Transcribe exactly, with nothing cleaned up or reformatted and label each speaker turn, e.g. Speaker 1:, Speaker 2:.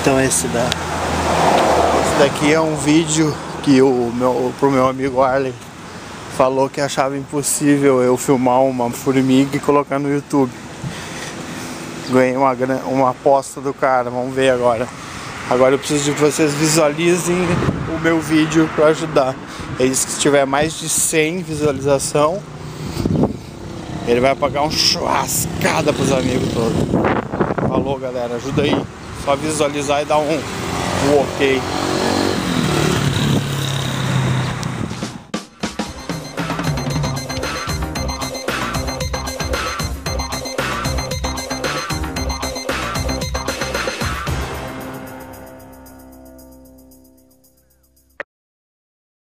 Speaker 1: Então esse, da, esse daqui é um vídeo que o meu, pro meu amigo Arley falou que achava impossível eu filmar uma formiga e colocar no YouTube. Ganhei uma, uma aposta do cara, vamos ver agora. Agora eu preciso de que vocês visualizem o meu vídeo para ajudar. Ele disse que se tiver mais de cem visualização, ele vai pagar um churrascada pros amigos todos. Falou, galera, ajuda aí. Só visualizar e dar um, um ok.